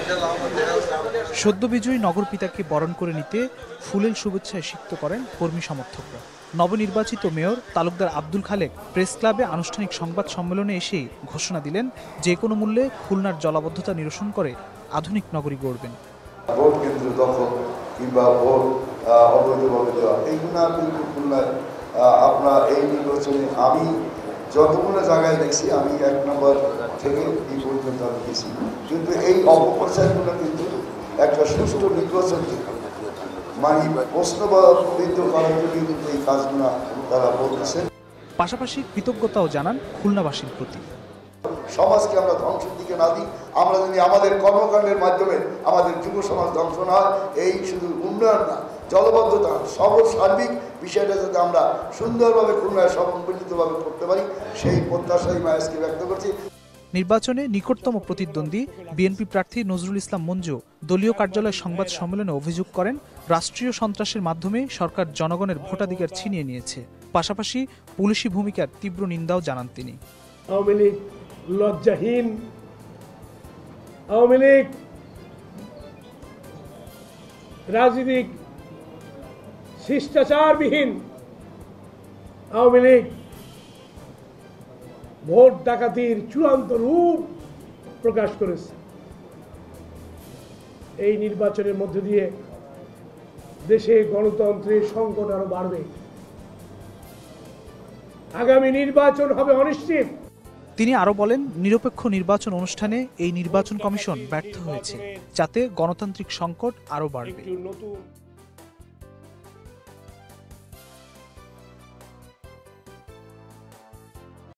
সদ্য বিজয়ী নগরপিতাকে বরণ করে নিতে ফুলেল শুভেচ্ছায় সিক্ত করেন কর্মী সমর্থকরা। নবনির্বাচিত মেয়র তালুকদার আব্দুল খালেক প্রেস ক্লাবে আনুষ্ঠানিক সংবাদ সম্মেলনে এসেই ঘোষণা দিলেন, যে কোনো মূল্যে খুলনার জলাবদ্ধতা নিরসন করে আধুনিক নগরী গড়বেন। ভোট কেন্দ্র দখল কিংবা ভোট অবৈধভাবে দেওয়া, এইগুলো কিন্তু খুলনায় আপনার এই নির্বাচনে আমি যতগুলো জায়গায় দেখছি, আমি 1 নম্বর থেকে এই পর্যন্ত আমি গেছি, কিন্তু এই অপপ্রচারগুলো কিন্তু একটা সুষ্ঠু নির্বাচন মানে প্রশ্নবিদ্ধ করার জন্য কিন্তু এই কাজগুলো তারা বলতেছে। পাশাপাশি কৃতজ্ঞতাও জানান খুলনাবাসীর প্রতি। সমাজকে আমরা ধ্বংসের দিকে না দিই, আমরা যদি আমাদের কর্মকাণ্ডের মাধ্যমে আমাদের যুব সমাজ ধ্বংস না হয়, এই শুধু উন্নয়ন না, জলবদ্ধতা সার্বিক বিষয়টা যাতে আমরা সুন্দরভাবে খুলনায় সমন্বিতভাবে করতে পারি, সেই প্রত্যাশাই আজকে ব্যক্ত করছি। নির্বাচনে নিকটতম প্রতিদ্বন্দ্বী বিএনপি প্রার্থী নজরুল ইসলাম মঞ্জু দলীয় কার্যালয় সংবাদ সম্মেলনে অভিযোগ করেন, রাষ্ট্রীয় সন্ত্রাসের মাধ্যমে সরকার জনগণের ভোটাধিকার ছিনিয়ে নিয়েছে। পাশাপাশি পুলিশি ভূমিকার তীব্র নিন্দাও জানান তিনি। আওয়ামী লীগ লজ্জাহীন, আওয়ামী লীগ রাজনৈতিক শিষ্টাচারবিহীন, আওয়ামী লীগ ভোট ডাকাতির চূড়ান্ত রূপ প্রকাশ করেছে। এই নির্বাচনের মধ্য দিয়ে দেশে গণতন্ত্রের সংকট আরো বাড়বে। আগামী নির্বাচন হবে অনিশ্চিত। তিনি আরো বলেন, নিরপেক্ষ নির্বাচন অনুষ্ঠানে এই নির্বাচন কমিশন ব্যর্থ হয়েছে, যাতে গণতান্ত্রিক সংকট আরো বাড়বে।